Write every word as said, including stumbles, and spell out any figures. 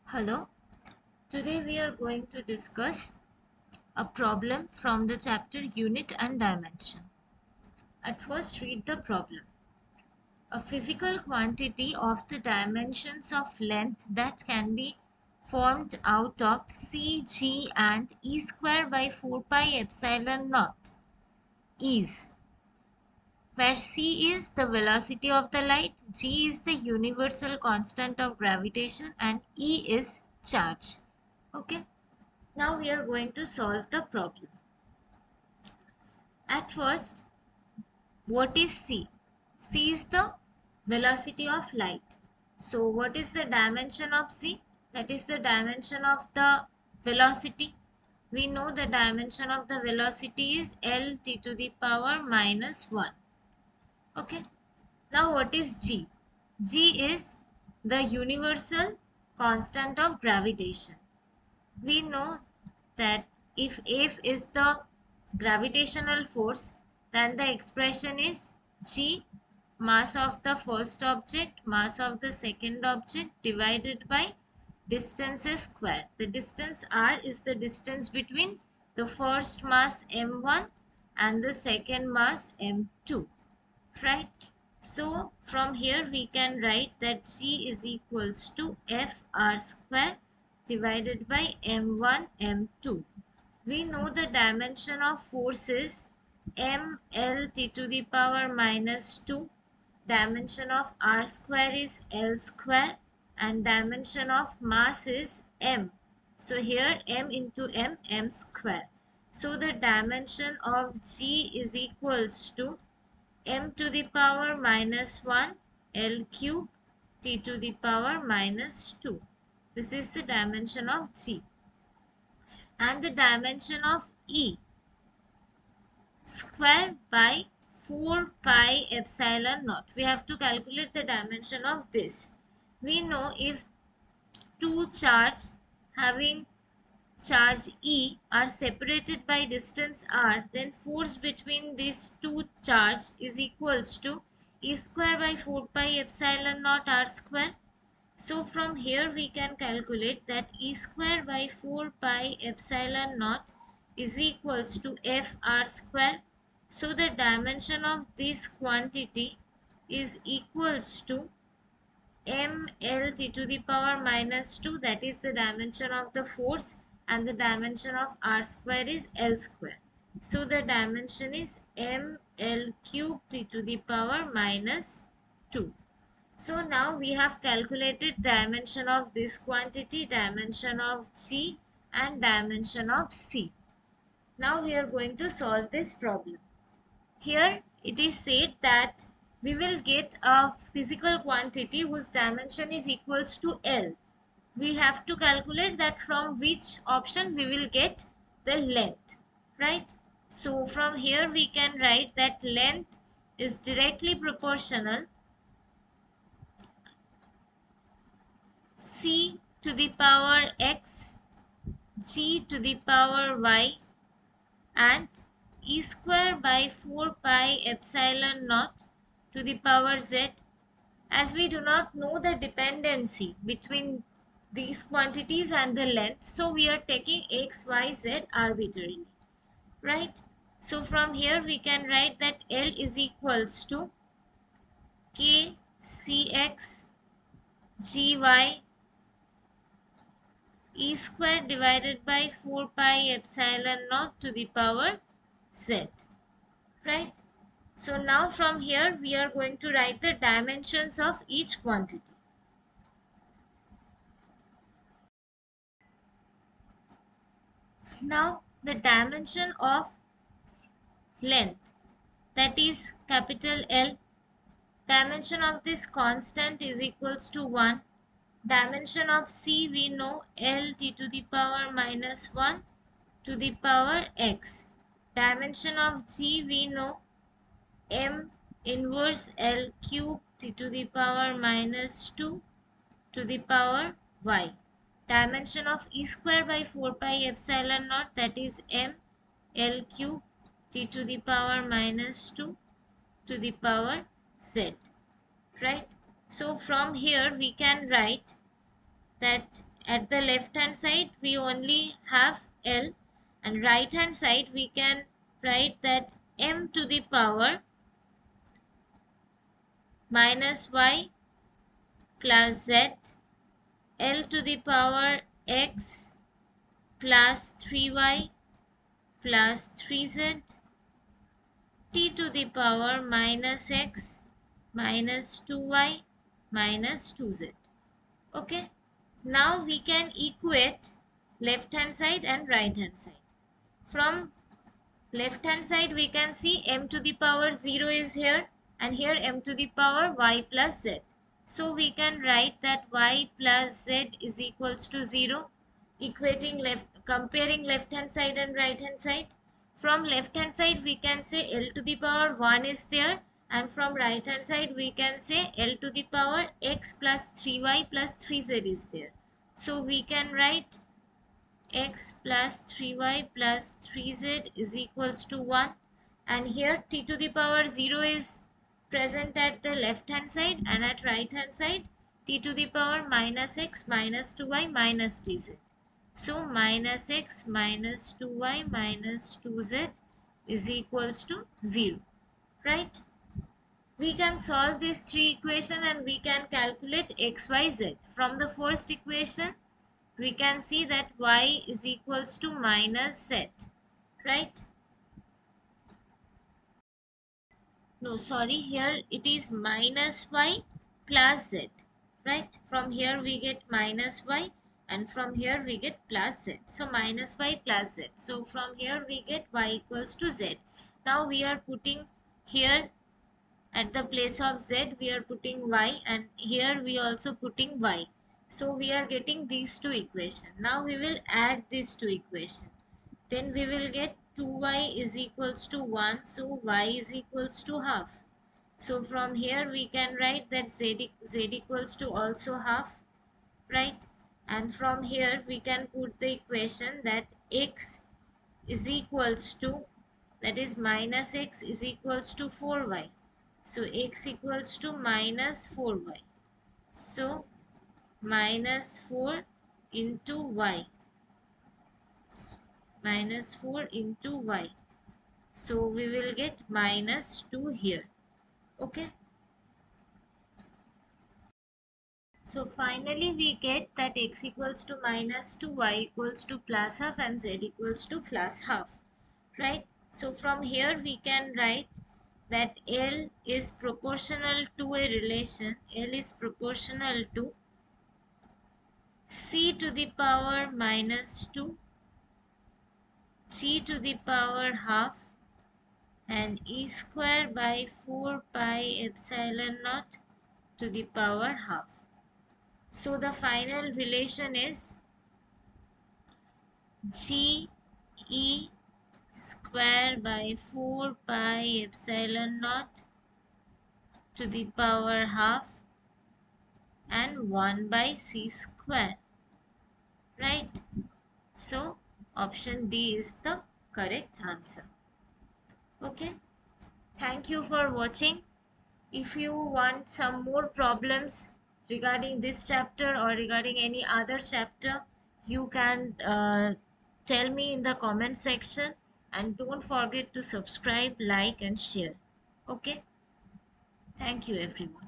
Hello, today we are going to discuss a problem from the chapter Unit and Dimension. At first, read the problem. A physical quantity of the dimensions of length that can be formed out of c, g and e square by four pi epsilon naught is, where c is the velocity of the light, g is the universal constant of gravitation and e is charge. Okay. Now we are going to solve the problem. At first, what is c? C is the velocity of light. So what is the dimension of c? That is the dimension of the velocity. We know the dimension of the velocity is L t to the power minus one. Okay. Now what is g? G is the universal constant of gravitation. We know that if F is the gravitational force, then the expression is G, mass of the first object, mass of the second object divided by distance square. The distance r is the distance between the first mass m one and the second mass m two, right? So from here we can write that G is equals to F r square divided by m one m two. We know the dimension of force is m L t to the power minus two. Dimension of r square is L square and dimension of mass is m. So here m into m, m square. So the dimension of G is equals to m to the power minus one L cube t to the power minus two. This is the dimension of G. And the dimension of E, square by four pi epsilon naught. We have to calculate the dimension of this. We know if two charge having charge E are separated by distance r, then force between these two charge is equals to E square by four pi epsilon naught r square. So from here we can calculate that E square by four pi epsilon naught is equals to F r square. So the dimension of this quantity is equals to m L t to the power minus two, that is the dimension of the force, and the dimension of r square is L square. So the dimension is m L cube t to the power minus two. So now we have calculated dimension of this quantity, dimension of G and dimension of C. Now we are going to solve this problem. Here it is said that we will get a physical quantity whose dimension is equals to L. We have to calculate that from which option we will get the length, right? So from here we can write that length is directly proportional C to the power x, G to the power y and E square by four pi epsilon naught to the power z. As we do not know the dependency between these quantities and the length, so we are taking x, y, z arbitrarily, right? So from here we can write that L is equals to k cx gy E square divided by four pi epsilon naught to the power z, right? So now from here we are going to write the dimensions of each quantity. Now the dimension of length, that is capital L, dimension of this constant is equals to one. Dimension of C we know L t to the power minus one to the power x. Dimension of G we know m inverse L cube t to the power minus two to the power y. Dimension of E square by four pi epsilon naught, that is m L cube t to the power minus two to the power z, right? So from here we can write that at the left hand side we only have L, and right hand side we can write that m to the power minus y plus z, L to the power x plus three y plus three z, t to the power minus x minus two y minus two z. Okay, now we can equate left hand side and right hand side. From left hand side we can see m to the power zero is here, and here m to the power y plus z. So we can write that y plus z is equals to zero, equating left, comparing left hand side and right hand side. From left hand side we can say L to the power one is there, and from right hand side we can say L to the power x plus three y plus three z is there. So we can write x plus three y plus three z is equals to one, and here t to the power zero is present at the left hand side, and at right hand side t to the power minus x minus two y minus tz. So minus x minus two y minus two z is equals to zero, right? We can solve these three equations and we can calculate x, y, z. From the first equation we can see that y is equals to minus z, right? No, sorry, here it is minus y plus z, right? From here we get minus y, and from here we get plus z. So minus y plus z. So from here we get y equals to z. Now we are putting here at the place of z we are putting y, and here we also putting y. So we are getting these two equations. Now we will add these two equations. Then we will get two y is equals to one. So y is equals to half. So from here we can write that z, z equals to also half, right? And from here we can put the equation that x is equals to, that is minus x is equals to four y. So x equals to minus four y. So minus four into y. Minus four into y. So we will get minus two here. Okay. So finally we get that x equals to minus two, y equals to plus half, and z equals to plus half. Right. So from here we can write that L is proportional to a relation. L is proportional to c to the power minus two, g to the power half, and e square by four pi epsilon naught to the power half. So the final relation is g e square by four pi epsilon naught to the power half and one by c square, right? So option D is the correct answer. Okay, thank you for watching. If you want some more problems regarding this chapter or regarding any other chapter, you can uh, tell me in the comment section, and don't forget to subscribe, like and share. Okay, thank you everyone.